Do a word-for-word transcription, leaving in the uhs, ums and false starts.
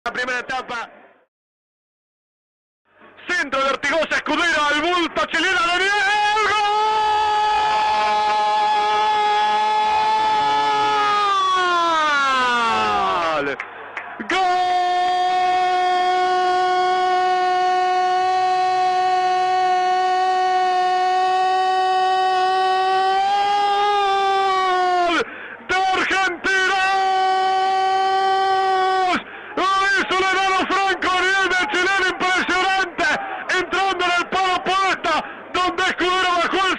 La primera etapa. Centro de Ortigosa, Escudero, al bulto chileno, Daniel, ¡gol! ¡Gol! ¡De Argentina! ¡Lo hizo Leonardo Franco, nivel de chileno impresionante! Entrando en el palo puesta, donde Escudero bajó el